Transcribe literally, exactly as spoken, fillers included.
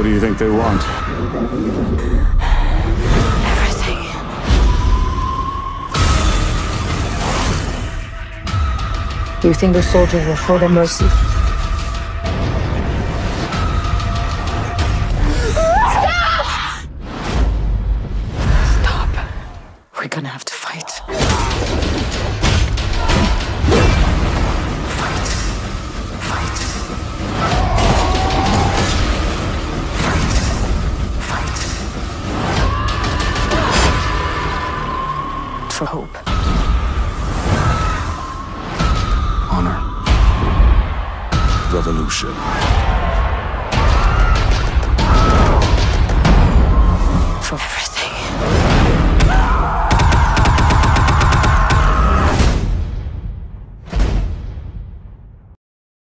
do you think they want? Everything. You think the soldiers will show them mercy? Stop. We're gonna have to fight. Fight. Fight. Fight. Fight. For hope. Honor. Revolution. For everything.